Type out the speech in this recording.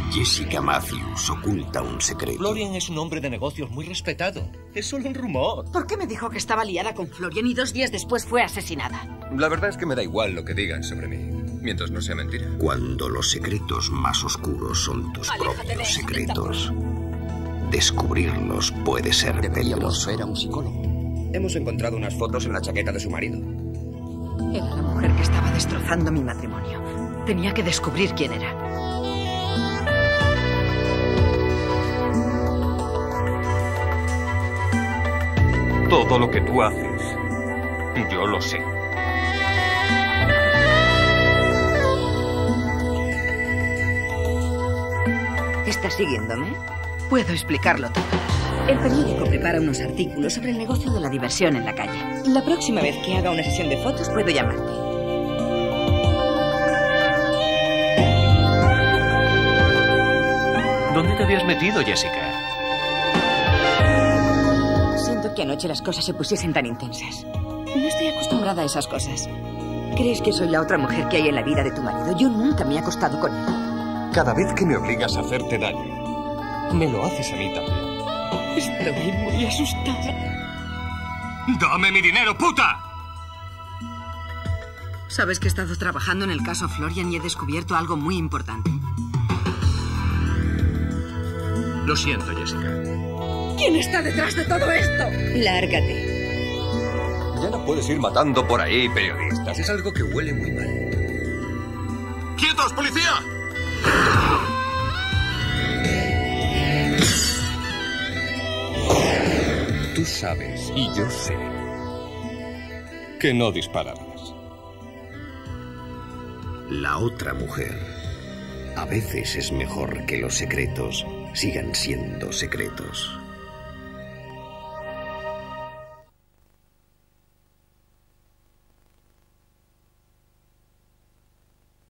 Jessica Matthews oculta un secreto. Florian es un hombre de negocios muy respetado. Es solo un rumor. ¿Por qué me dijo que estaba liada con Florian y 2 días después fue asesinada? La verdad es que me da igual lo que digan sobre mí, mientras no sea mentira. Cuando los secretos más oscuros son tus propios secretos, descubrirlos puede ser Deberíamos peligroso. ver a un psicólogo. Hemos encontrado unas fotos en la chaqueta de su marido. Era la mujer que estaba destrozando mi matrimonio. Tenía que descubrir quién era. Todo lo que tú haces, yo lo sé. ¿Estás siguiéndome? Puedo explicarlo todo. El periódico prepara unos artículos sobre el negocio de la diversión en la calle. La próxima vez que haga una sesión de fotos puedo llamarte. ¿Dónde te habías metido, Jessica? Siento que anoche las cosas se pusiesen tan intensas. No estoy acostumbrada a esas cosas. ¿Crees que soy la otra mujer que hay en la vida de tu marido? Yo nunca me he acostado con él. Cada vez que me obligas a hacerte daño, me lo haces a mí también. Estoy muy asustada. ¡Dame mi dinero, puta! Sabes que he estado trabajando en el caso Florian y he descubierto algo muy importante. Lo siento, Jessica. ¿Quién está detrás de todo esto? Lárgate. Ya no puedes ir matando por ahí periodistas. Es algo que huele muy mal. ¡Quietos, policía! Tú sabes, y yo sé, que no dispararás. La otra mujer. A veces es mejor que los secretos sigan siendo secretos.